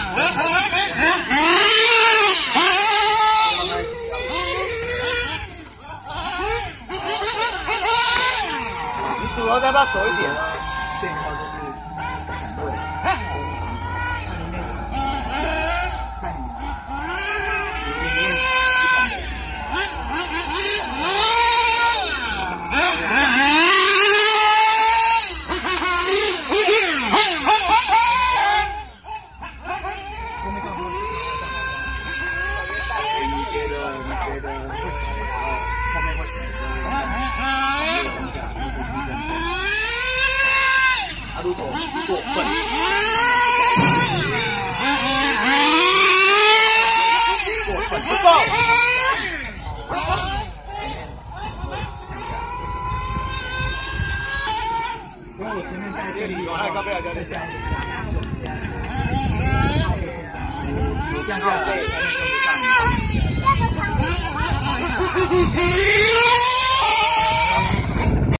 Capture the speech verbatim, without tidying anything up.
主要再把它走一点，线条就是很对。看里面，看里面，你觉得？你觉得会什么？后面会什么？啊，如果过分，过分不够。因为我前面在这里有，哎，高不要高，这样，有这样下来。